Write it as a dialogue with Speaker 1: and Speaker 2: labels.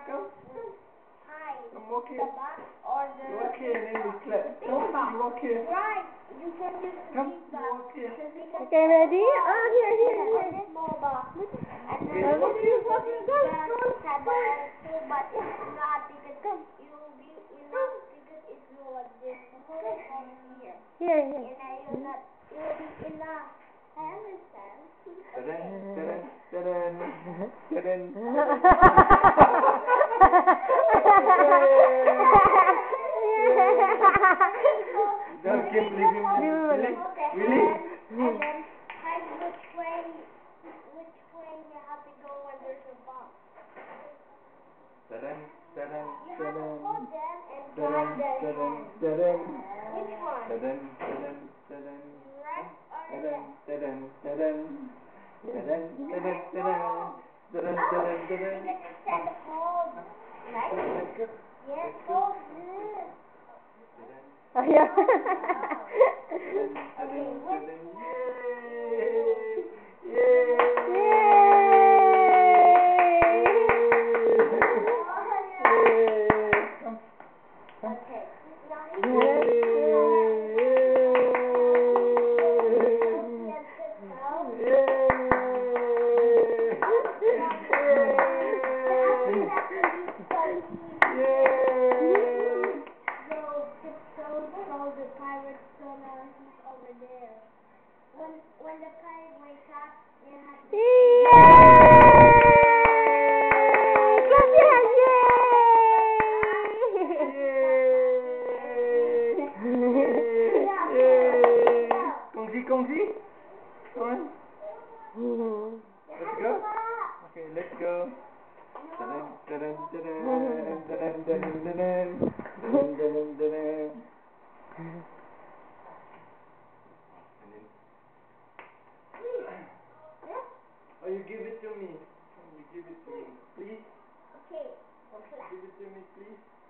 Speaker 1: come.
Speaker 2: Hi.
Speaker 1: Come walk here.
Speaker 2: The box or the...
Speaker 1: You walk here and then we clap. Come, you walk here.
Speaker 2: Right. You can use the
Speaker 1: Come,
Speaker 2: big
Speaker 1: you
Speaker 2: box.
Speaker 1: walk here.
Speaker 3: Okay, ready? Oh, here.
Speaker 2: Small box. And then
Speaker 1: Okay.
Speaker 3: Look,
Speaker 2: you
Speaker 3: walk
Speaker 2: the
Speaker 3: here.
Speaker 2: big box have all two, but it's not because you give enough because it's not this here.
Speaker 3: Here.
Speaker 2: And I will not, it will be enough. I understand.
Speaker 1: Ta-da, ta-da, ta-da, Don't keep leaving me. Really?
Speaker 2: And then hide which way you have to go when there's a box.
Speaker 1: Ta-da, ta-da,
Speaker 2: You have to
Speaker 1: ta-da.
Speaker 2: hold them and guide their hands. Which one? Right or left? Because you said hold, right? Yes, hold this.
Speaker 3: Oh, yeah.
Speaker 2: Okay, okay. So the pirate's gonna, he's over there. When the pirate wakes up, you have to...
Speaker 3: Clap your hands,
Speaker 1: Kongsi. Come on. Let's go. Okay, let's go. Oh, you give it to me. You give it to me, please.
Speaker 2: Okay.
Speaker 1: Give it to me, please.